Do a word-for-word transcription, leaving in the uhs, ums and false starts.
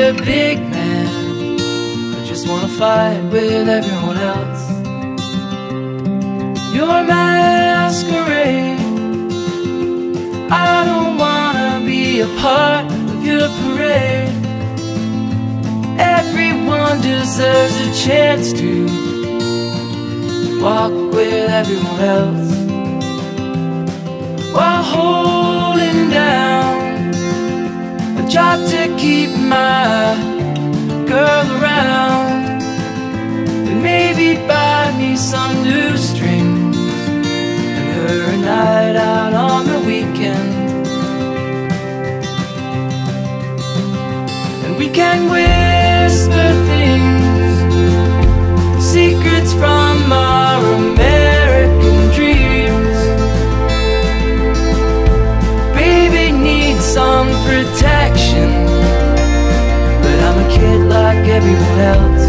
a big man, I just wanna fight with everyone else. Your masquerade, I don't wanna be a part of your parade. Everyone deserves a chance to walk with everyone else, while holding down a job to keep my girl around, and maybe buy me some new strings and her a night out on the weekend. And we can whisper things, secrets from our American dreams. Baby needs some protection, but I'm a kid like everyone else.